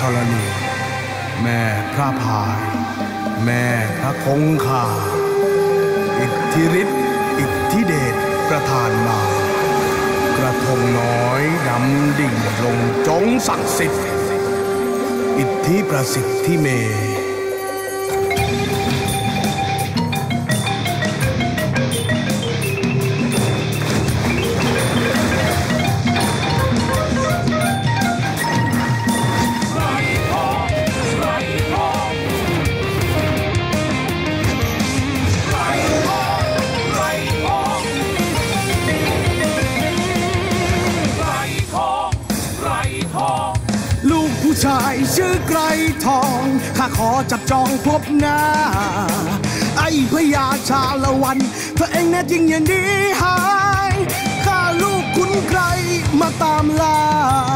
ธรณีแม่พระพายแม่พระคงคาอิทธิฤทธิ์อิทธิเดชประทานมากระทงน้อยดำดิ่งลงจงศักดิ์สิทธิ์อิทธิประสิทธิเมชายชื่อไกรทองข้าขอจับจองพบหน้าไอ้พญาชาละวันเธอเองแน่จริงอย่างนี้หายข้าลูกคุณไกรมาตามล่า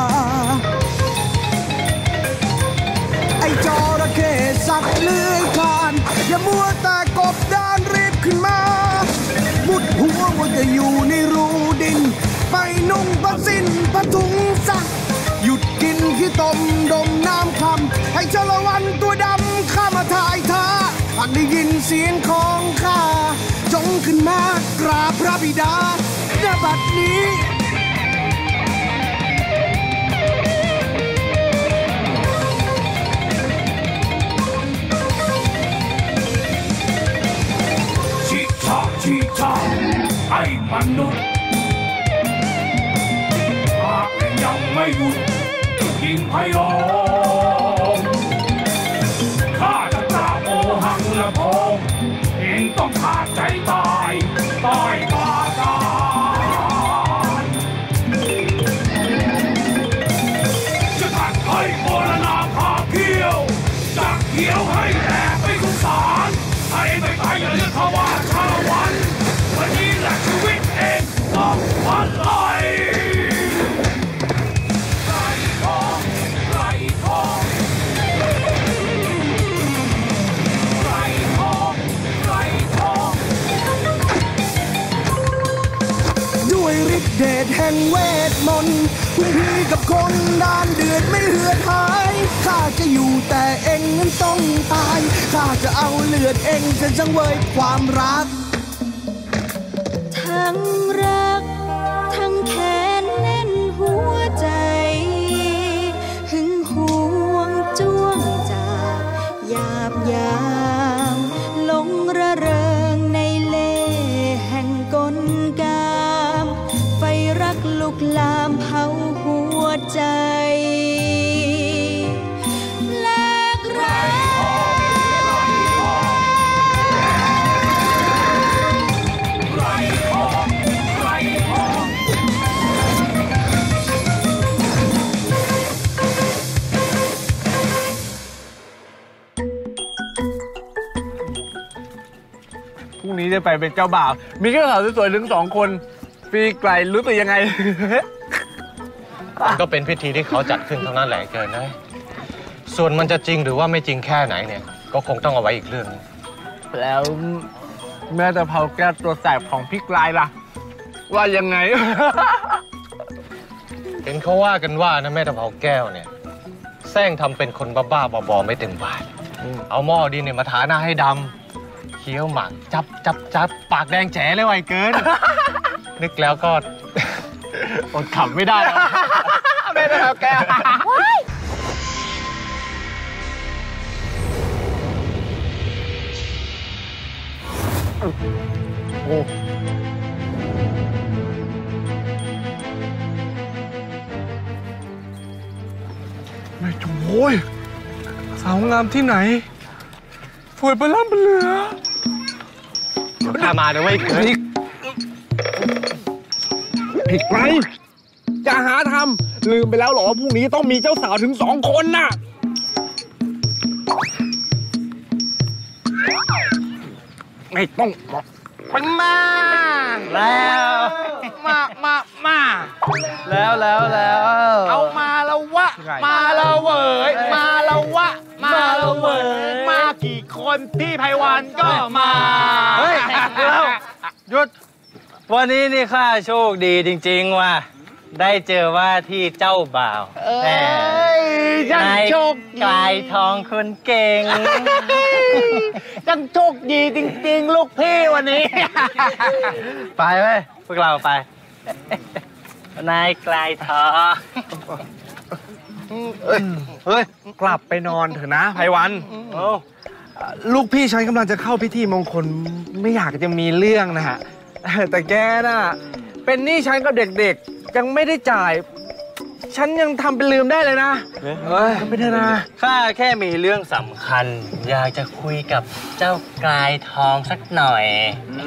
ไอ้จระเข้สักเลื้อยคลานอย่ามัวแต่กบดานรีบขึ้นมามุดหัวว่าจะอยู่ในรูดินไปนุ่งผ้าสิ้นผ้าถุงซักหยุดกินขี้ต้มดมน้ำคำให้ชาละวันตัวดำข้ามาถ่ายท่าหากได้ยินเสียงของข้าจงขึ้นมากราบพระบิดาณบัดนี้ชิชาชิชาไอ้มนุษย์หากยังไม่หยุดยิงพยองข้าจะกราบโอหังละพงเองต้องขาดใจตายตายบาดาลจะถัดให้โบราณาพาเขี้ยวจะเขียวให้แตกไปสุสานถ้าเองไม่ตายอย่าเรียกเขาว่าชาละวันวันนี้แหละชีวิตเองต้องวันไหลด้วยฤทธิเดชแห่งเวทมนต์คุณพี่กับคนด้านเดือดไม่เหือดหายข้าจะอยู่แต่เองนั้นต้องตายข้าจะเอาเลือดเองจะสังเวยความรักทั้งรักทั้งแค้นแน่นหัวใจหึงหวงจ้วงจากหยาบยามหลงระเริงในเล่ห์แห่งกลกามไฟรักลุกลามเผาหัวใจพรุ่งนี้จะไปเป็นเจ้าบ่าวมีแค่สาวสวยๆถึง2 คนปีไกลรู้ตัวยังไงก็เป็นพิธีที่เขาจัดขึ้นเท่านั้นแหละเกินนะส่วนมันจะจริงหรือว่าไม่จริงแค่ไหนเนี่ยก็คงต้องเอาไว้อีกเรื่องแล้วแม่ตะเภาแก้วตัวแสบของพี่ไกลล่ะว่ายังไงเห็นเขาว่ากันว่านะแม่ตะเภาแก้วเนี่ยแซงทำเป็นคนบ้าๆบอๆไม่เต็มบาทเอาหม้อดินเนี่ยมาทาหน้าให้ดำเคี้ยวหมากจับปากแดงแจ๋เลยไวเกิน นึกแล้วก็อดขำไม่ได้แล้ว แม่ตะเภาแก้วโอ้ไม่จโว้ยสาวงามที่ไหนสวยประล่ำประเหลือเดี๋ยวข้ามาเดี๋ยวไม่เกินผิดไปอย่าหาทำลืมไปแล้วหรอพรุ่งนี้ต้องมีเจ้าสาวถึง2 คนน่ะไม่ต้องเป็นมาแล้วมาแล้วเอามาแล้ววะมาแล้วเว้ยมาแล้ววะมาแล้วเว้ยมากี่คนพี่ไพวันก็มาเฮ้ยแล้วหยุดวันนี้นี่ข้าโชคดีจริงๆว่ะได้เจอว่าที่เจ้าบ่าวจังโชคกลายทองคนเก่งจังโชคดีจริงๆลูกพี่วันนี้ไปเว้ยพวกเราไป นายกลายทองเฮ้ย กลับไปนอนเถอะนะไพวันลูกพี่ฉันกำลังจะเข้าพิธีมงคลไม่อยากจะมีเรื่องนะฮะ แต่แกน่ะ เป็นหนี้ฉันกับเด็กๆ ยังไม่ได้จ่าย ฉันยังทำเป็นลืมได้เลยนะเฮ้ยไม่ได้นะข้าแค่มีเรื่องสำคัญ อยากจะคุยกับเจ้ากลายทองสักหน่อย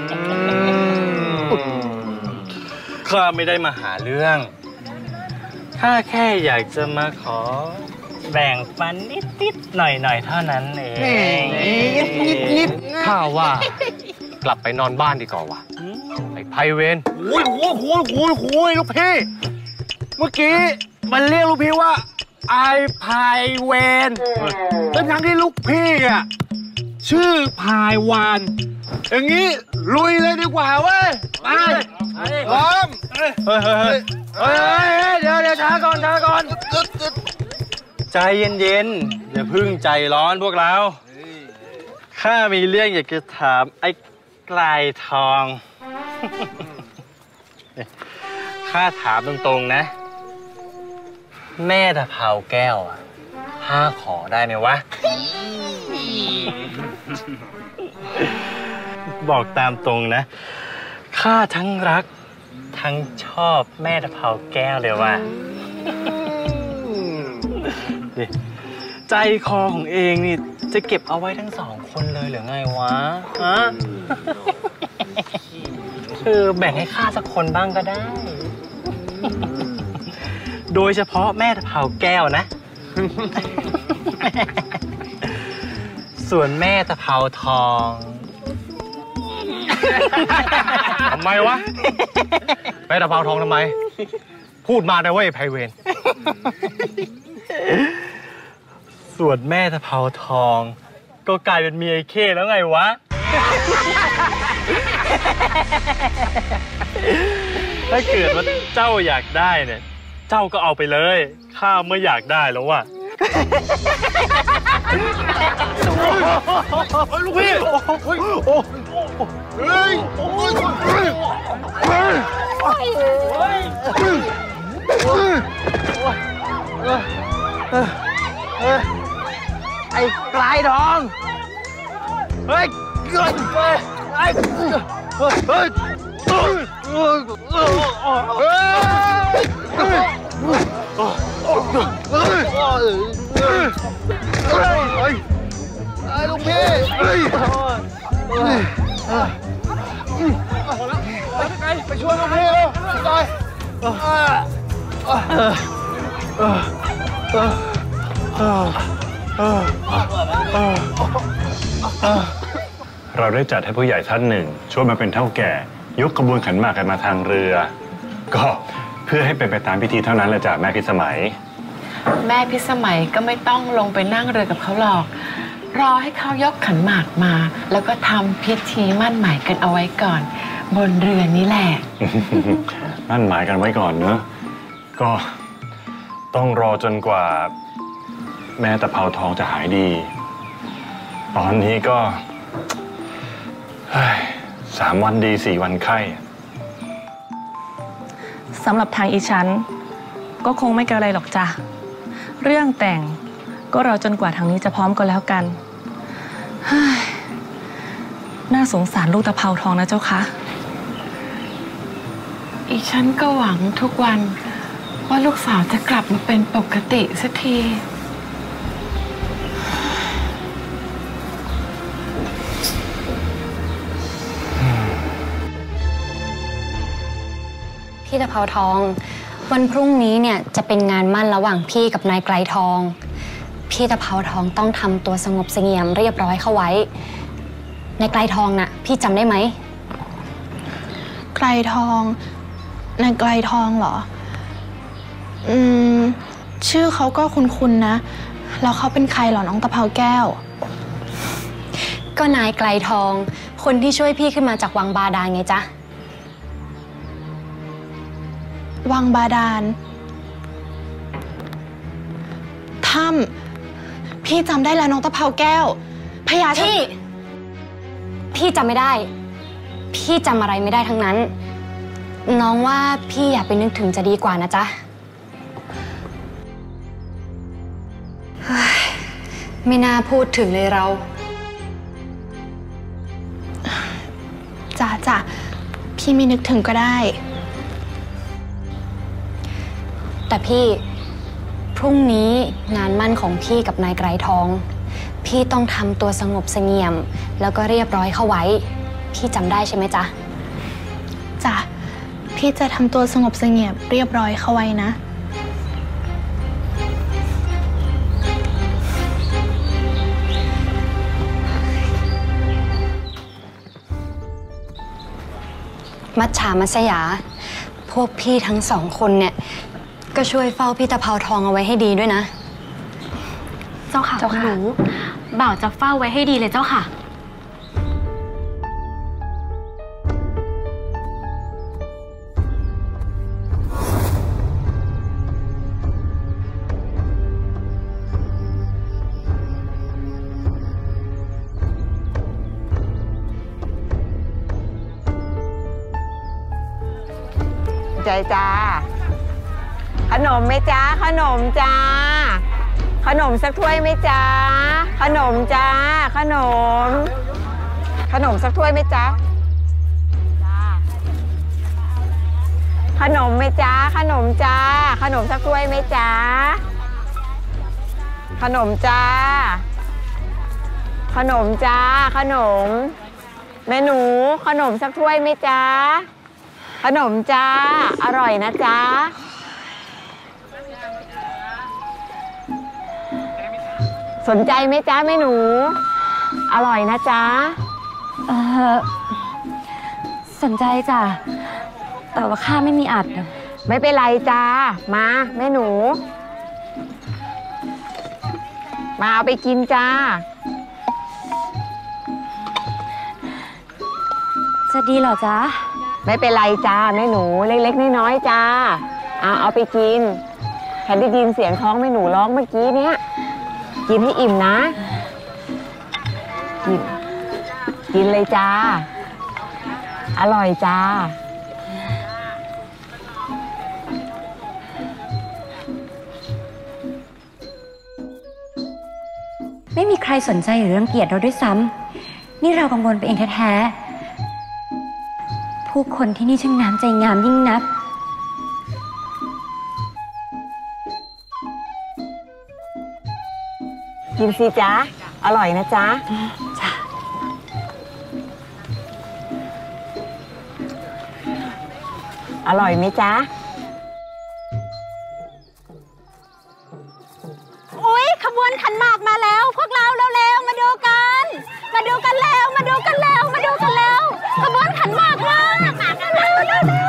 ข้าไม่ได้มาหาเรื่องข้าแค่อยากจะมาขอแบ่งปันนิดๆหน่อยๆเท่านั้นเองนิดข้าว่ากลับไปนอนบ้านดีกว่าวะไอ้ไพเวนโอ้ยลูกพี่เมื่อกี้มันเรียกลูกพี่ว่าไอ้พายเวนทั้งที่ลูกพี่อ่ะชื่อพายวานอย่างนี้ลุยเลยดีกว่าเว้ยไปพร้อมเดี๋ยวช้าก่อนใจเย็นๆอย่าพึ่งใจร้อนพวกเราข้ามีเรื่องอยากจะถามไอ้กลายทอง ข้าถามตรงๆนะแม่ตะเภาแก้วข้าขอได้ไหมวะ บอกตามตรงนะข้าทั้งรักทั้งชอบแม่ตะเภาแก้วเลยว่ะ ใจคอของเองนี่จะเก็บเอาไว้ทั้งสองคนเลยหรือไงวะฮะ คือแบ่งให้ข้าสักคนบ้างก็ได้ โดยเฉพาะแม่ตะเภาแก้วนะ ส่วนแม่ตะเภาทองทำไมวะแม่ตะเภาทองทำไม พูดมาได้เว้ยไพเวนส่วนแม่ตะเภาทองก็กลายเป็นเมียไอ้เข้แล้วไงวะ ถ้าเกิดว่าเจ้าอยากได้เนี่ยเจ้าก็เอาไปเลยข้าไม่อยากได้แล้วว่ะลูกพี่ไอ้กลายทองเฮ้ยเกินไปไอ้ลูกพี่ไปช่วยลูกพี่เลยตายเราได้จัดให้ผู้ใหญ่ท่านหนึ่งช่วยมาเป็นเท่าแก่ยกขบวนขันหมากกันมาทางเรือ ก็เพื่อให้เป็นไปตามพิธีเท่านั้นแหละจ้ะแม่พิสมัยแม่พิสมัยก็ไม่ต้องลงไปนั่งเรือกับเขาหรอกรอให้เขายกขันหมากมาแล้วก็ทำพิธีมั่นหมายกันเอาไว้ก่อนบนเรือนี่แหละมั่นหมายกันไว้ก่อนเนอะก็ต้องรอจนกว่าแม่ตะเภาทองจะหายดี ตอนนี้ก็3 วันดี4 วันไข้สำหรับทางอีฉันก็คงไม่เกินอะไรหรอกจ้ะเรื่องแต่งก็รอจนกว่าทางนี้จะพร้อมก็แล้วกันน่าสงสารลูกตะเภาทองนะเจ้าคะอีฉันก็หวังทุกวันว่าลูกสาวจะกลับมาเป็นปกติสักทีพี่ตะเภาทองวันพรุ่งนี้เนี่ยจะเป็นงานมั่นระหว่างพี่กับนายไกรทองพี่ตะเภาทองต้องทำตัวสงบเสงี่ยมเรียบร้อยเข้าไว้นายไกรทองน่ะพี่จำได้ไหมไกรทองนายไกรทองเหรอชื่อเขาก็คุ้นๆนะแล้วเขาเป็นใครเหรอน้องตะเภาแก้วก็นายไกรทองคนที่ช่วยพี่ขึ้นมาจากวังบาดาลไงจ๊ะวังบาดาลทถ้ำพี่จำได้แล้วน้องตะเภาแก้วพญาพี่จำไม่ได้พี่จำอะไรไม่ได้ทั้งนั้นน้องว่าพี่อย่าไปนึกถึงจะดีกว่านะจ๊ะไม่น่าพูดถึงเลยเราจ้ะพี่ไม่นึกถึงก็ได้แต่พี่พรุ่งนี้งานมั่นของพี่กับนายไกรทองพี่ต้องทำตัวสงบเสงี่ยมแล้วก็เรียบร้อยเข้าไว้พี่จำได้ใช่ไหมจ๊ะจ้ะพี่จะทำตัวสงบเสงี่ยมเรียบร้อยเข้าไว้นะมัจฉามัสยาพวกพี่ทั้ง2 คนเนี่ยก็ช่วยเฝ้าพี่ตะเภาทองเอาไว้ให้ดีด้วยนะเจ้าค่ะหนูบ่าวจะเฝ้าไว้ให้ดีเลยเจ้าค่ะใจจ้าขนมไหมจ้าขนมจ้าขนมสักถ้วยไหมจ้าขนมจ้าขนมสักถ้วยไหมจ้าขนมไหมจ้าขนมจ้าขนมสักถ้วยไหมจ้าขนมจ้าขนมจ้าขนมแม่หนูขนมสักถ้วยไหมจ้าขนมจ้าอร่อยนะจ้าสนใจไหมจ้าแม่หนูอร่อยนะจ้าสนใจจ้ะแต่ว่าข้าไม่มีอัดไม่เป็นไรจ้ามาแม่หนูมาเอาไปกินจ้าจะดีเหรอจ๊ะไม่เป็นไรจ้าแม่หนูเล็กๆน้อยๆจ้าเอาไปกินแค่ได้ยินเสียงท้องแม่หนูร้องเมื่อกี้เนี้ยกินให้อิ่มนะกินเลยจ้าอร่อยจ้าไม่มีใครสนใจหรือรังเกียจเราด้วยซ้ำนี่เรากังวลไปเองแท้ๆผู้คนที่นี่ช่างน้ำใจงามยิ่งนักกินสิจ๊ะอร่อยนะจ๊ะจ้ะอร่อยไหมจ๊ะอุ๊ยขบวนขันหมากมาแล้วพวกเราเร็วๆมาดูกันแล้วขบวนขันหมากมาเร็ว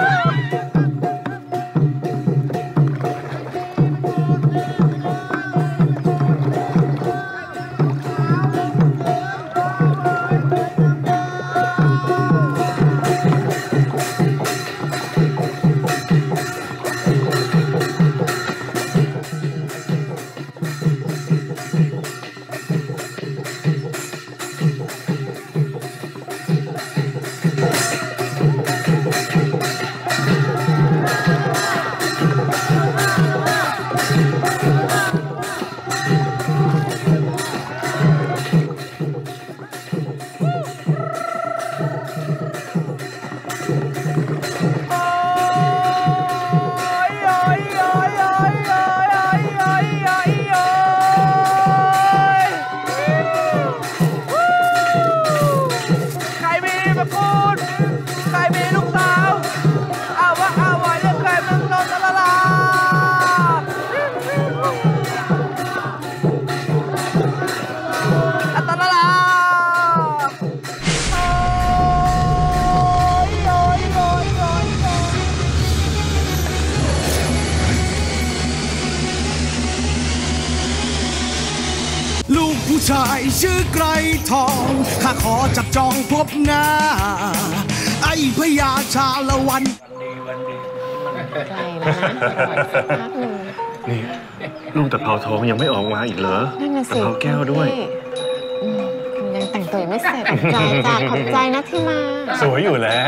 ผู้ชายชื่อไกรทองข้าขอจับจองพบหน้าไอ้พญาชาละวันนี่ลูกตะเภาทองยังไม่ออกมาอีกเหรอนั่นน่ะสิตะเภาแก้วด้วยคุณยังแต่งตัวยังไม่เสร็จขอบใจจ้าขอบใจนะที่มาสวยอยู่แล้ว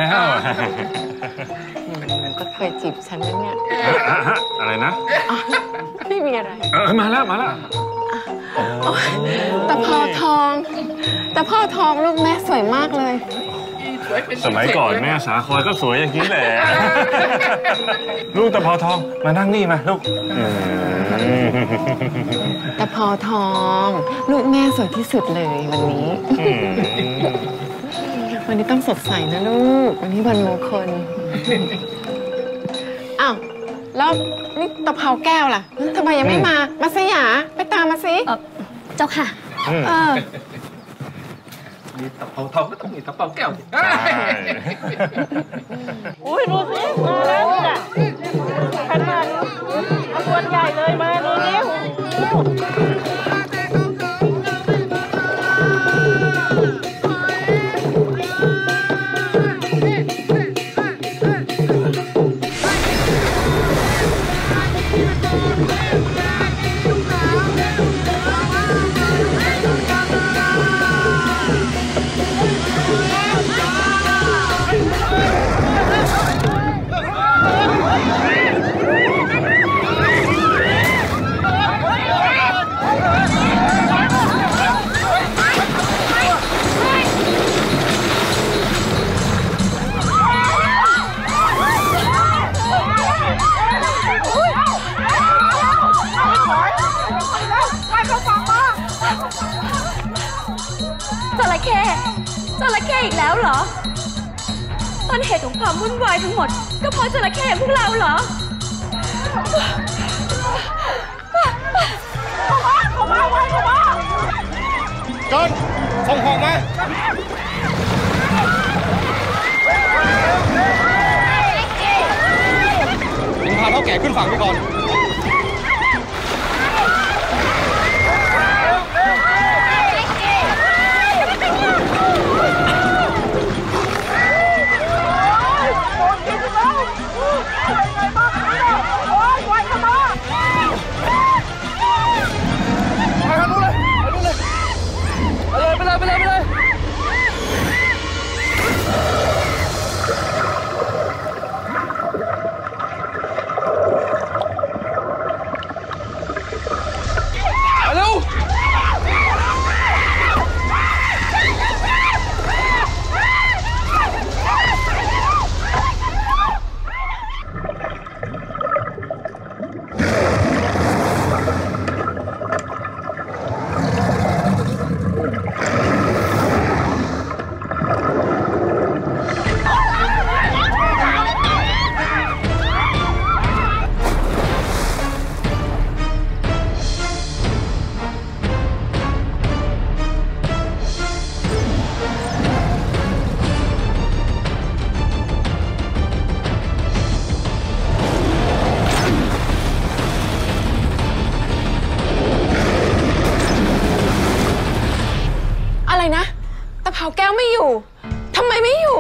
มันก็เคยจีบฉันนะเนี่ยอะไรนะไม่มีอะไรมาแล้วตะเภาทองลูกแม่สวยมากเลยสมัยก่อนแม่สาคอยก็สวยอย่างนี้แหละ ลูกตะเภาทองมานั่งนี่มาลูกตะเภาทองลูกแม่สวยที่สุดเลยวันนี้ วันนี้ต้องสดใสนะลูกวันนี้วันมงคลอ้าวแล้วนี่ตะเภาแก้วล่ะทำไมยังไม่มาสยาไปตามมาสิเจ้าค่ะมีตะเภาทองก็ต้องมีตะเภาแก้วสิอุ้ยดูสิมาแล้วเนี่ยขนาดขบวนใหญ่เลยมาดูนิ้วจระเข้อีกแล้วเหรอต้นเหตุของความวุ่นวายทั้งหมดก็เพราะจระเข้พวกเราเหรอเข้ามาจนส่งของมามึงพาเท่าแก่ขึ้นฝั่งไปก่อนไปเลยเผาแก้วไม่อยู่ทำไมไม่อยู่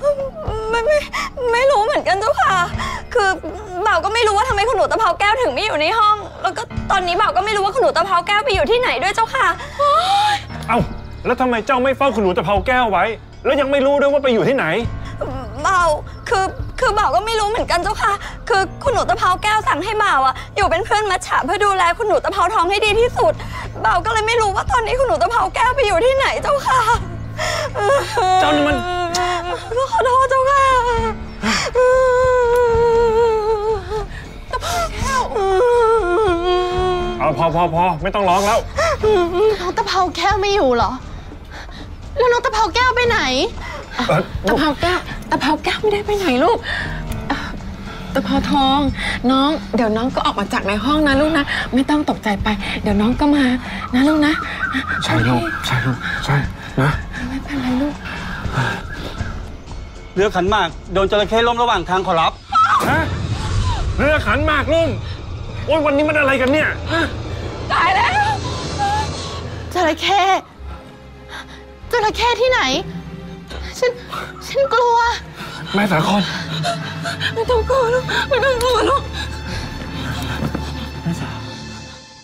ไม่รู้เหมือนกันเจ้าค่ะคือบ่าวก็ไม่รู้ว่าทำไมคุณหนูตะเภาแก้วถึงไม่อยู่ในห้องแล้วก็ตอนนี้บ่าวก็ไม่รู้ว่าคุณหนูตะเภาแก้วไปอยู่ที่ไหนด้วยเจ้าค่ะเอ้าแล้วทำไมเจ้าไม่เฝ้าคุณหนูตะเภาแก้วไว้แล้วยังไม่รู้ด้วยว่าไปอยู่ที่ไหนบ่าวคือบ่าวก็ไม่รู้เหมือนกันเจ้าค่ะคือคุณหนูตะเภาแก้วสั่งให้บ่าวอยู่เป็นเพื่อนมัจฉะเพื่อดูแลคุณหนูตะเภาทองให้ดีที่สุดบ่าวก็เลยไม่รู้ว่าตอนนี้คุณหนูตะเภาแก้วไปอยู่ที่ไหนเจ้าค่ะเจ้านี่มันก็ขอโทษเจ้าค่ะตะเภาแก้วเอาพอไม่ต้องร้องแล้วน้องตะเภาแก้วไม่อยู่เหรอแล้วน้องตะเภาแก้วไปไหนตะเภาแก้วไม่ได้ไปไหนลูกตะเภาทองน้องเดี๋ยวน้องก็ออกมาจากในห้องนะลูกนะไม่ต้องตกใจไปเดี๋ยวน้องก็มานะลูกนะใช่ลูกใช่นะไม่เป็นไรลูกเรือขันหมากโดนจระเข้ล้มระหว่างทางขอรับฮะเรือขันหมากล้มโอ้ยวันนี้มันอะไรกันเนี่ยตายแล้วจระเข้ที่ไหนฉันกลัวแม่สาครไม่ต้องกลัวลูกไม่ต้องกลัวลูกแม่สา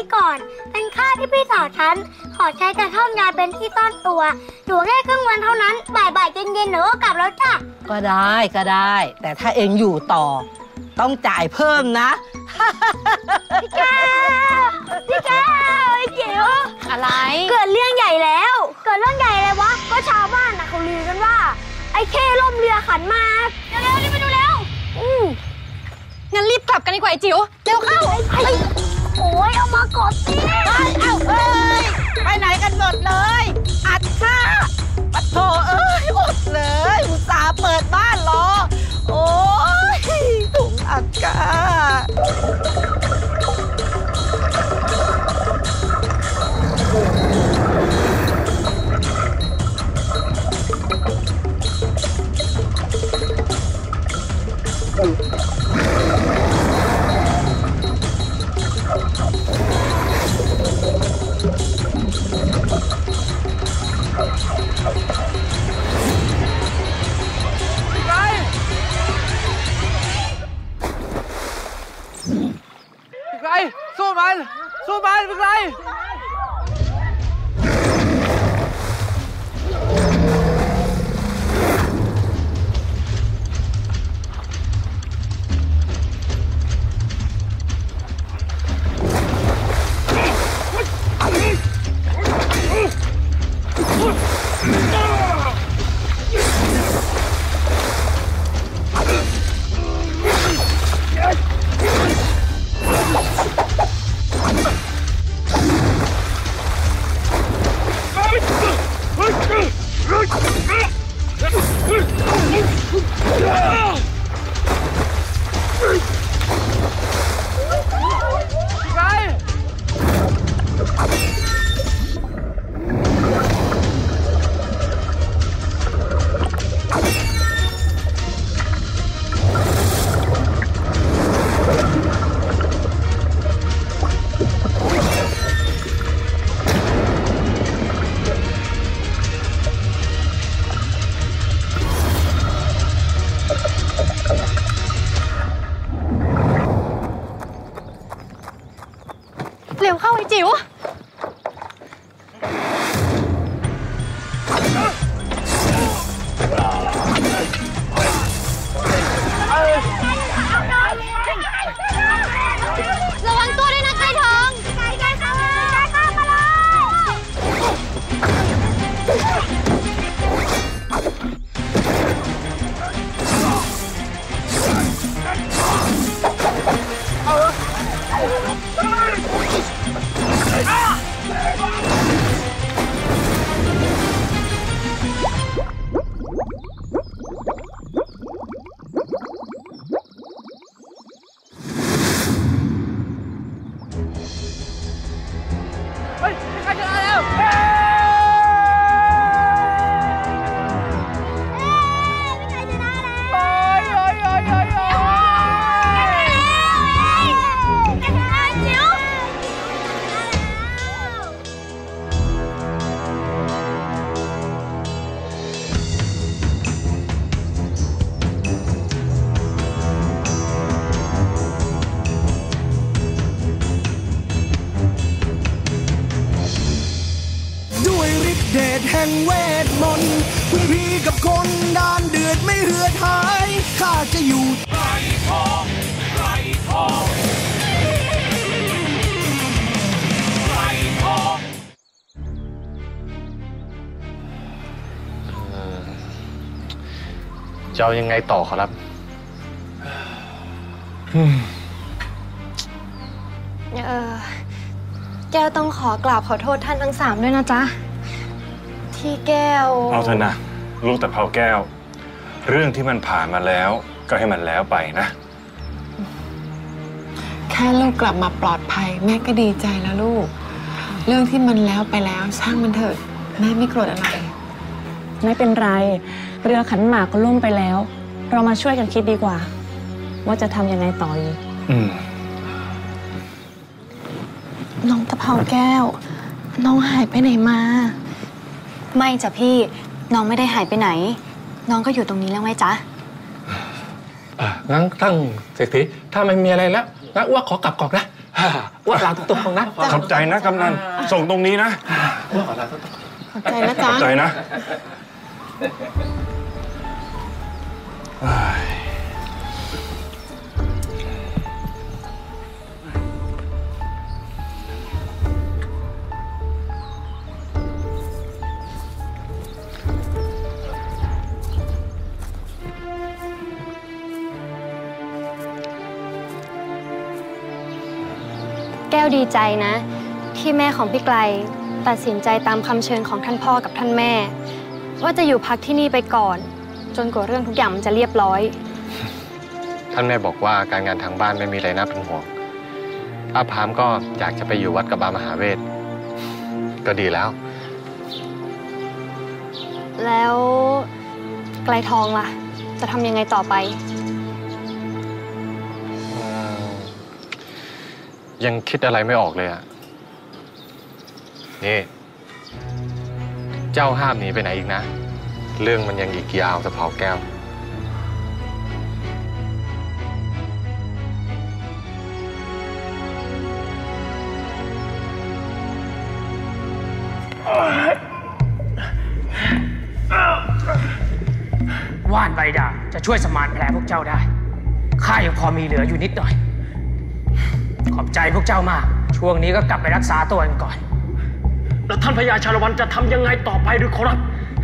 ก่อนเป็นค่าที่พี่สาวฉันขอใช้กระท่อมยายเป็นที่ซ่อนตัวอยู่แค่ครึ่งวันเท่านั้นบ่ายๆเย็นๆหนูก็กลับแล้วจ้ะก็ได้ แต่ถ้าเองอยู่ต่อต้องจ่ายเพิ่มนะพี่แก้วไอ้จิ๋วอะไรเกิดเรื่องใหญ่แล้วเกิดเรื่องใหญ่เลยวะก็ชาวบ้านเขาลือกันว่าไอ้เข้ล่มเรือขันมาเร็วๆรีบไปดูเร็วงั้นรีบกลับกันดีกว่าไอ้จิ๋วเร็วเข้าโอ้ยเอามากดสิไปไหนกันหมดเลยอัดค่าปะโถอดเลยอุตส่าห์เปิดบ้านรอโอ้ยถุงอัดค่าสู้มันเป็นไรเร็วเข้าไอ้จิ๋วระวังตัวด้วยนะไก่ทองไก่เข้ามาเลยเดชแห่งเวทมนต์คุณพี่กับคนด้านเดือดไม่เหือดหายข้าจะอยู่ไรทองไรทองไรทองจะเอายังไงต่อครับแก้วต้องขอกราบขอโทษท่านทั้ง3ด้วยนะจ๊ะที่แก้วเอาเถอะนะลูกตะเภาแก้วเรื่องที่มันผ่านมาแล้วก็ให้มันแล้วไปนะแค่ลูกกลับมาปลอดภัยแม่ก็ดีใจแล้วลูกเรื่องที่มันแล้วไปแล้วช่างมันเถิดแม่ไม่โกรธอะไรไม่เป็นไรเรือขันหมากก็ล่มไปแล้วเรามาช่วยกันคิดดีกว่าว่าจะทำยังไงต่อดีน้องตะเภาแก้วน้องหายไปไหนมาไม่จ้ะพี่น้องไม่ได้หายไปไหนน้องก็อยู่ตรงนี้แล้วไงจ๊ะงั้นตั้งเศรษฐีถ้าไม่มีอะไรแล้วงั้นอ้วกขอกลับก่อนนะว่าลาตรงๆนะขอบใจนะกำนันส่งตรงนี้นะขอบใจนะจ๊ะขอบใจนะแก้วดีใจนะ ที่แม่ของพี่ไกลตัดสินใจตามคำเชิญของท่านพ่อกับท่านแม่ว่าจะอยู่พักที่นี่ไปก่อนจนกว่าเรื่องทุกอย่างมันจะเรียบร้อยท่านแม่บอกว่าการงานทางบ้านไม่มีอะไรน่าเป็นห่วงอาพามก็อยากจะไปอยู่วัดกับบามหาเวทก็ดีแล้วแล้วไกลทองล่ะจะทำยังไงต่อไปยังคิดอะไรไม่ออกเลยอ่ะนี่เจ้าห้ามหนีไปไหนอีกนะเรื่องมันยังอีกยาวสะเผาแก้วว่านใบด่างจะช่วยสมานแผลพวกเจ้าได้ข้ายังพอมีเหลืออยู่นิดหน่อยขอบใจพวกเจ้ามากช่วงนี้ก็กลับไปรักษาตัวกันก่อนแล้วท่านพญาชาละวันจะทำยังไงต่อไปหรือขอรับ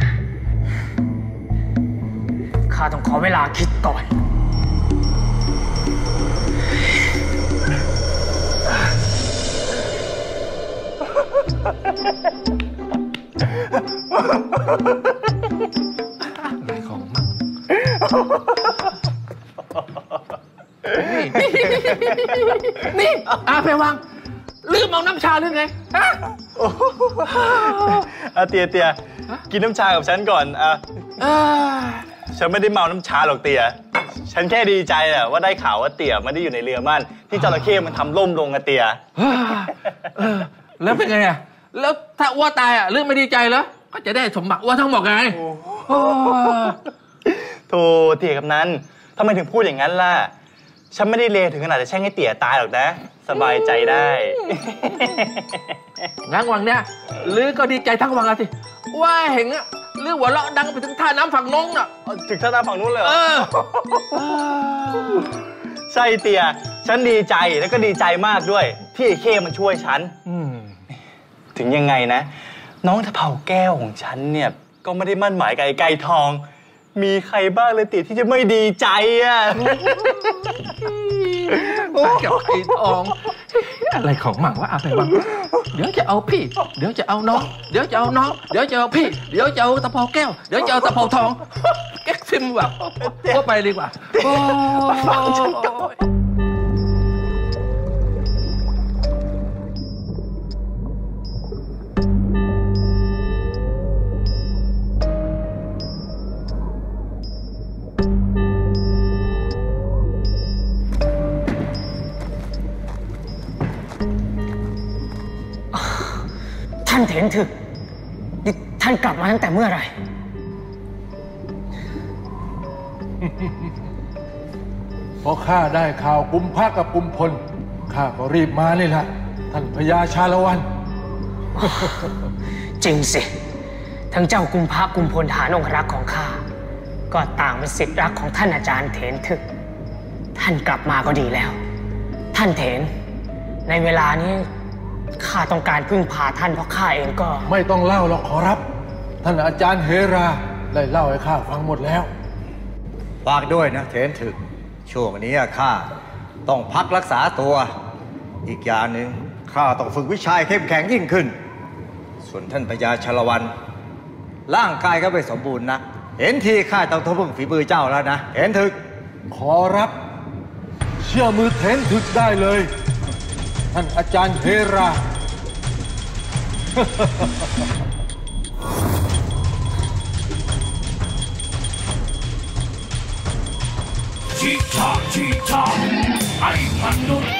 ข้าต้องขอเวลาคิดก่อนอะไรของมันนี่อาเพวังลืมเอาน้ำชาหรือไงเตียกินน้ำชากับฉันก่อนฉันไม่ได้เมาน้ำชาหรอกเตียฉันแค่ดีใจอะว่าได้ข่าวว่าเตียไม่ได้อยู่ในเรือมั่นที่จระเข้มันทำล่มลงอะเตียแล้วเป็นไงอะแล้วถ้าอ้วตายอะเรื่องไม่ดีใจแล้วก็จะได้สมบัติอ้วทั้งหมดไงโธ่เตียกับนั้นทำไมถึงพูดอย่างนั้นล่ะฉันไม่ได้เลวถึงขนาดจะแช่งให้เตี่ยตายหรอกนะสบายใจได้งั้นวังเนี้ยลือก็ดีใจทั้งวังอะสิว่าเห็นอะลือหัวเราะดังไปถึงท่าน้ำฝั่งน้องน่ะถึงท่าน้ำฝั่งนู้นเลยเหรอใช่เตี่ยฉันดีใจแล้วก็ดีใจมากด้วยที่ไอ้เข้มันช่วยฉันถึงยังไงนะน้องตะเภาแก้วของฉันเนี่ยก็ไม่ได้มั่นหมายกับไอ้ไก่ทองมีใครบ้างเลยติที่จะไม่ดีใจอ่ะเกี่ยวกับไอ้ทองอะไรของหมั่งวะอะไรบ้างเดี๋ยวจะเอาพี่เดี๋ยวจะเอาน้องเดี๋ยวจะเอาน้องเดี๋ยวจะเอาพี่เดี๋ยวจะเอาตะเภาแก้วเดี๋ยวจะเอาตะเภาทองแก๊กซิมแบบก็ไปดีกว่าท่านเถนถึกท่านกลับมาตั้งแต่เมื่อไหร่พอข้าได้ข่าวกุมภะกับกุมพลข้าก็รีบมาเลยล่ะท่านพญาชาละวันจริงสิทั้งเจ้ากุมภะกุมพลฐานองครักษ์ของข้าก็ต่างเป็นศิษย์รักของท่านอาจารย์เถนถึกท่านกลับมาก็ดีแล้วท่านเถนในเวลานี้ข้าต้องการพึ่งพาท่านเพราะข้าเองก็ไม่ต้องเล่าหรอกขอรับท่านอาจารย์เฮราได้เล่าให้ข้าฟังหมดแล้วฝากด้วยนะเถนถึกช่วงนี้ข้าต้องพักรักษาตัวอีกอย่างหนึ่งข้าต้องฝึกวิชาเข้มแข็งยิ่งขึ้นส่วนท่านพญาชาละวันร่างกายก็ไม่สมบูรณ์นะเห็นทีข้าต้องทบพึ่งฝีมือเจ้าแล้วนะเถนถึกขอรับเชื่อมือเถนถึกได้เลยท่านอาจารย์เฮราชิชาชิชาไอ้มนุษย์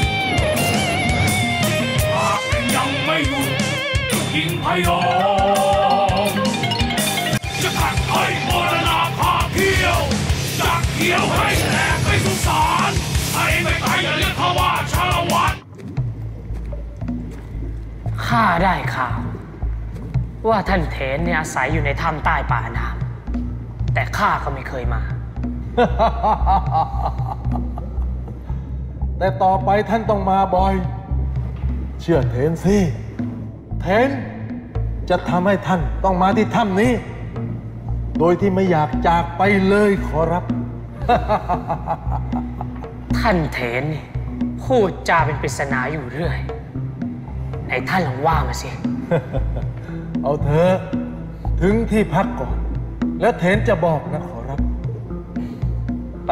หากยังไม่หยุดยิงพยองจะขัดให้มรณาพาเที่ยวจากเที่ยวให้แหลกไปสุสานให้ไม่ตายอย่าเรียกเขาว่าชาละวันข้าได้ข่าวว่าท่านเถนเนี่ยอาศัยอยู่ในถ้ำใต้ป่าน้ำแต่ข้าก็ไม่เคยมาแต่ต่อไปท่านต้องมาบ่อย เชื่อเถนสิเถนจะทำให้ท่านต้องมาที่ถ้ำนี้โดยที่ไม่อยากจากไปเลยขอรับท่านเถนนี่พูดจาเป็นปริศนาอยู่เรื่อยไหนท่านลองว่ามาสิเอาเถอะถึงที่พักก่อนแล้วเถนจะบอกนะขอรับไป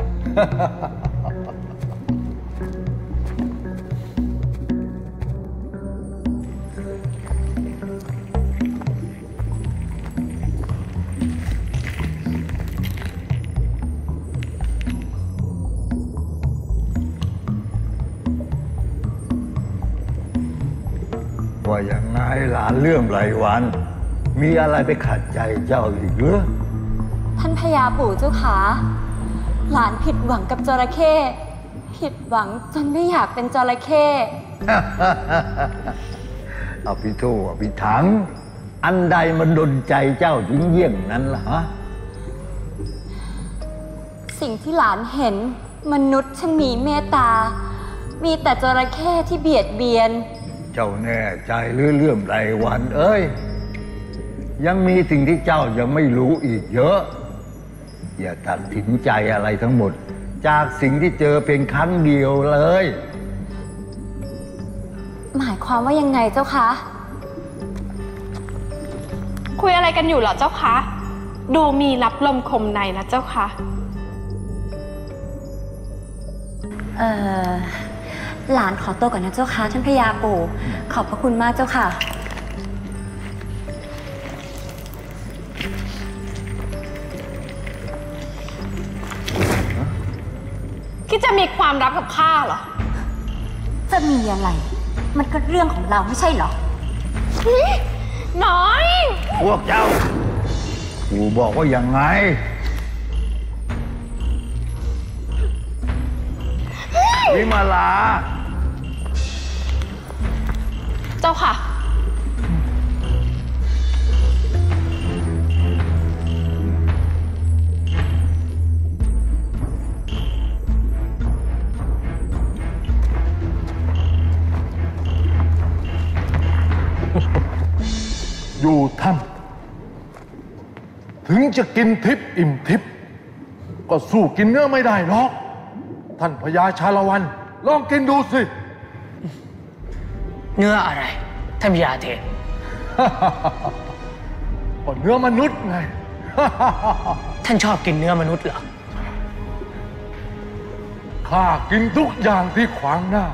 ว่าอย่างไงหลานเลื่อมไหลวัน มีอะไรไปขัดใจเจ้าอีกหรือท่านพญาปู่เจ้าขาหลานผิดหวังกับจระเข้ผิดหวังจนไม่อยากเป็นจระเข้อภิโธอภิถังอันใดมันดลใจเจ้าถึงเยี่ยงนั้นล่ะฮะสิ่งที่หลานเห็นมนุษย์ช่างมีเมตตามีแต่จระเข้ที่เบียดเบียนเจ้าแน่ใจหรือเลื่อมไหลวันเอ้ยยังมีสิ่งที่เจ้ายังไม่รู้อีกเยอะอย่าตัดสินใจอะไรทั้งหมดจากสิ่งที่เจอเพียงครั้งเดียวเลยหมายความว่ายังไงเจ้าคะคุยอะไรกันอยู่เหรอเจ้าคะดูมีรับลมคมในนะเจ้าคะหลานขอตัวก่อนนะเจ้าค่ะท่านพญาปู่ขอบพระคุณมากเจ้าค่ะคิดจะมีความลับกับข้าเหรอจะมีอะไรมันก็เรื่องของเราไม่ใช่เหรอน้อยพวกเจ้าปู่บอกว่าอย่างไงวิมาลาเจ้าค่ะอยู่ถ้ำถึงจะกินทิพย์อิ่มทิพย์ก็สู้กินเนื้อไม่ได้หรอกท่านพญาชาละวันลองกินดูสิเนื้ออะไรท่านพญาเถนก็เนื้อมนุษย์ไงท่านชอบกินเนื้อมนุษย์เหรอข้ากินทุกอย่างที่ขวางหน้า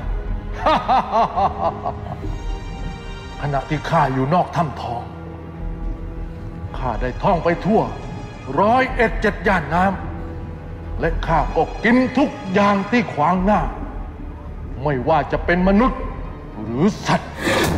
ขณะที่ข้าอยู่นอกถ้ำทองข้าได้ท่องไปทั่ว101 ย่านน้ำและข้าก็กินทุกอย่างที่ขวางหน้าไม่ว่าจะเป็นมนุษย์หรือสัตว์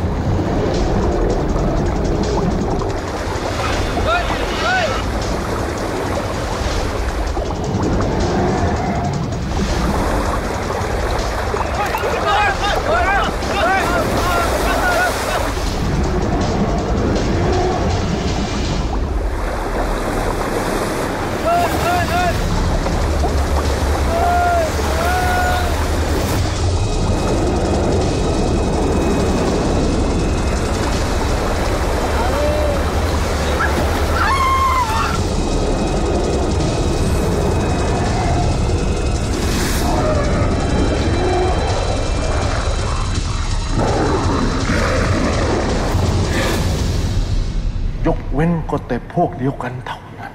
ยกเว้นก็แต่พวกเดียวกันเท่านั้น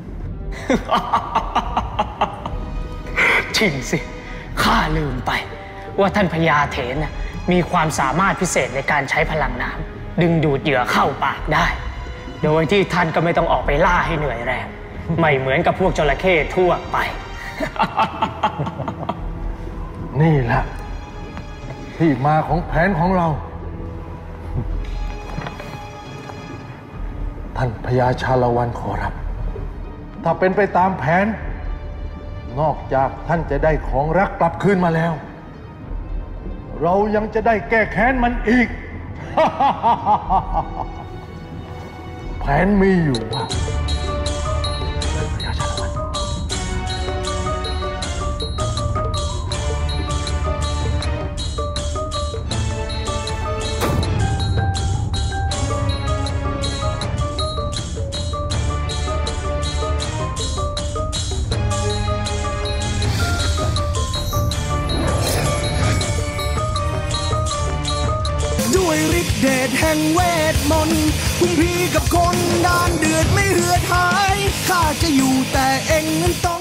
จริงสิข้าลืมไปว่าท่านพญาเถนมีความสามารถพิเศษในการใช้พลังน้ำดึงดูดเหยื่อเข้าปากได้ โดยที่ท่านก็ไม่ต้องออกไปล่าให้เหนื่อยแรงไม่เหมือนกับพวกจระเข้ทั่วไปนี่แหละที่มาของแผนของเราท่านพญาชาละวันขอรับถ้าเป็นไปตามแผนนอกจากท่านจะได้ของรักกลับคืนมาแล้วเรายังจะได้แก้แค้นมันอีกแผนมีอยู่ว่าด้วยฤทธิ์เดชแห่งเวทมนต์คุณพี่กับคนด้านเดือดไม่เหือดหายข้าจะอยู่แต่เองนั้นต้อง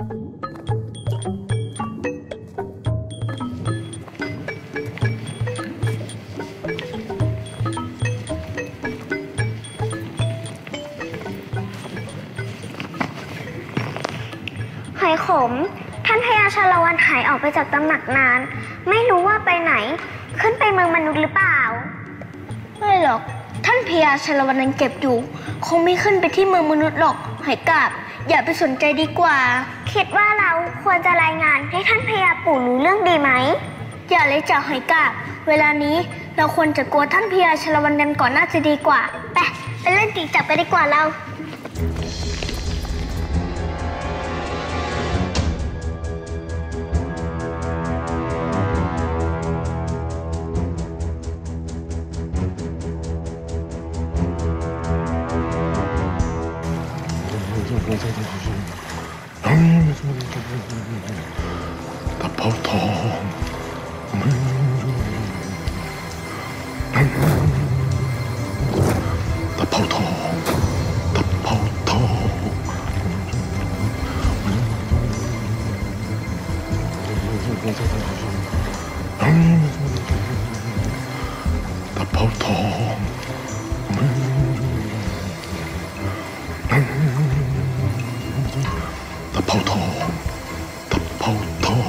หอยขมท่านพญาชาละวันหายออกไปจากตำหนักนานไม่รู้ว่าไปไหนขึ้นไปเมืองมนุษย์หรือเปล่าไม่หรอกท่านพญาชาละวันยังเก็บอยู่คงไม่ขึ้นไปที่เมืองมนุษย์หรอกหอยกาบอย่าไปสนใจดีกว่าคิดว่าเราควรจะรายงานให้ท่านพญาปู่รู้เรื่องดีไหมอย่าเลยจ่าหอยกาบเวลานี้เราควรจะกลัวท่านพญาชาละวันกันก่อนน่าจะดีกว่าไปเล่นตีจับไปดีกว่าเราตะเภาทองตะเภาทองตะเภาทองตะเภาทองตะเภาทองตะเภาทอง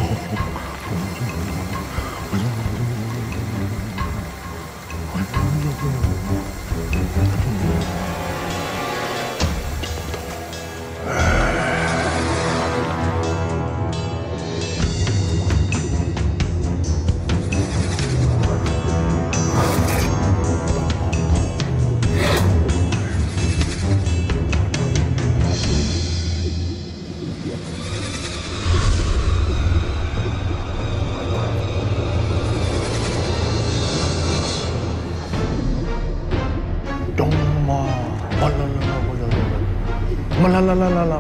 มาลา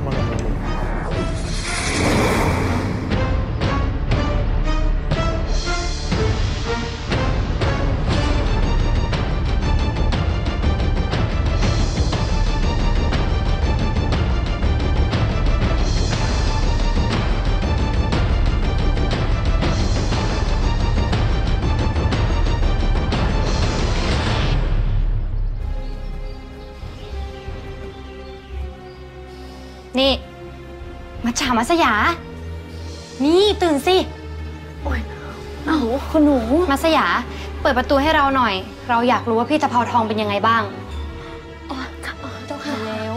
นี่มัจฉามัสยานี่ตื่นสิโอ้ยเอาคุณหนูมัสยาเปิดประตูให้เราหน่อยเราอยากรู้ว่าพี่ตะเภาทองเป็นยังไงบ้างอ๋อค่ะเจ้าค่ะเร็ว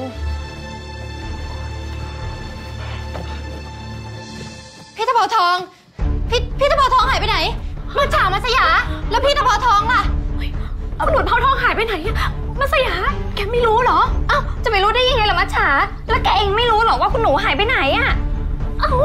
พี่ตะเภาทองพี่ตะเภาทองหายไปไหนมัจฉามัสยาแล้วพี่ตะเภาทองล่ะคุณหนูเภาทองหายไปไหนมัสยาแกไม่รู้เหรอเอ้าจะไม่รู้ได้ยังไงล่ะมัจฉาแล้วแกเองไม่รู้เหรอว่าคุณหนูหายไปไหนอ่ะเอ้า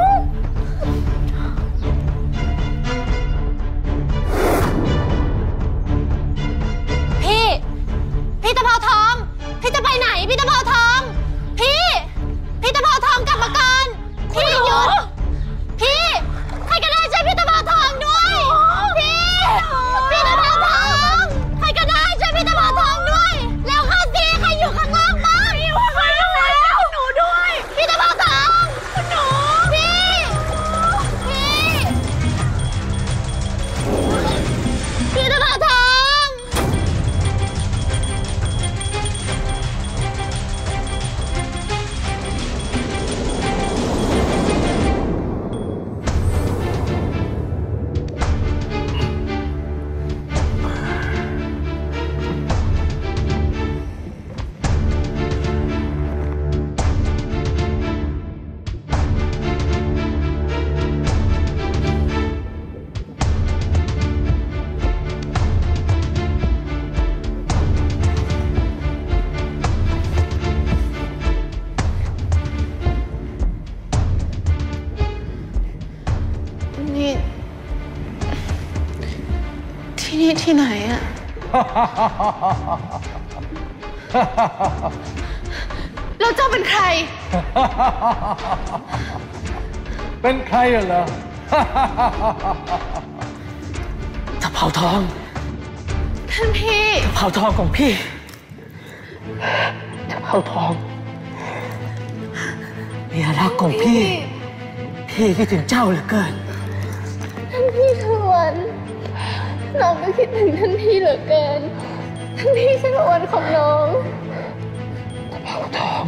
พี่ตะเภาทองพี่จะไปไหนพี่ตะเภาทองพี่ตะเภาทองกลับมาก่อนพี่หยุดพี่ใครก็ได้ช่วยพี่ตะเภาทองด้วยพี่ตะเภาทองใครก็ได้ช่วยพี่ตะเภาทองด้วยแล้วเข้าสิใครอยู่ข้างล่างบ้างอยู่ข้างล่างแล้วหนูด้วยพี่ตะเภาทองคุณหนูพี่นี่ที่ไหนอะ แล้วเจ้าเป็นใครเป็นใครเหรอตะเภาทองท่านพี่ตะเภาทองของพี่ตะเภาทองเมียรักของพี่คิดถึงเจ้าเหลือเกินท่านพี่ชวนน้องก็คิดถึงท่านพี่เหลือเกินท่านพี่ชวนของน้องตะเภาทอง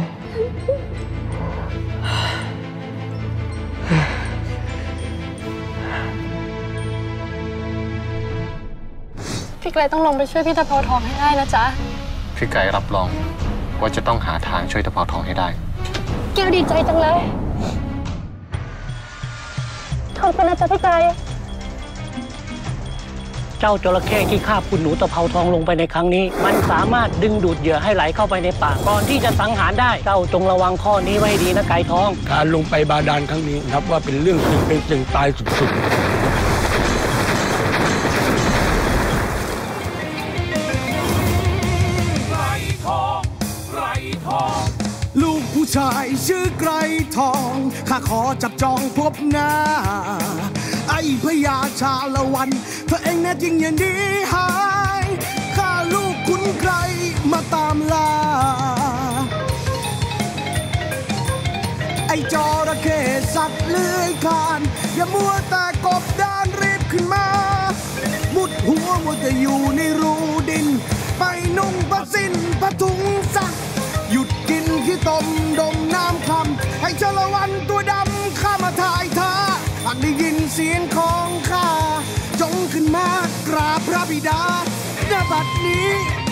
พี่ไกลต้องลงไปช่วยพี่ตะเภาทองให้ได้นะจ๊ะพี่ไก่รับรองว่าจะต้องหาทางช่วยตะเภาทองให้ได้แก้วดีใจจังเลยขอบคุณนะจ๊ะพี่ไกลเจ้าจระเข้ที่คาบคุณหนูตะเภาทองลงไปในครั้งนี้มันสามารถดึงดูดเหยื่อให้ไหลเข้าไปในปากก่อนที่จะสังหารได้เจ้าจงระวังข้อนี้ไว้ให้ดีนะไก่ทองการลงไปบาดาลครั้งนี้นับว่าเป็นเรื่องจริงเป็นจริงตายสุดลูกผู้ชายชื่อไกรทองข้าขอจับจองพบหน้าไอ้พญาชาละวันเธอเองแน่จริงอย่างนี้หายข้าลูกคุณไกรมาตามล่าไอ้จระเข้สัตว์เลื้อยคลานอย่ามัวแต่กบดานรีบขึ้นมามุดหัวมัวแต่อยู่ในรูดินไปนุ่งผ้าสิ้นผ้าถุงซักหยุดกินขี้ตมดมน้ำคำให้ชาละวันตัวดำข้ามาถ่ายท่าหากได้ยินเสียงของข้าจงขึ้นมากราบพระบิดาณบัดนี้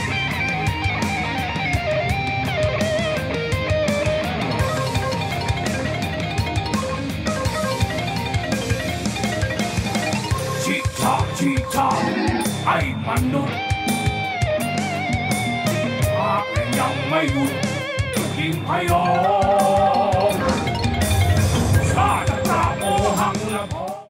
ชิชาไอ้มนุษย์หากยังไม่หยุดยิงพยอง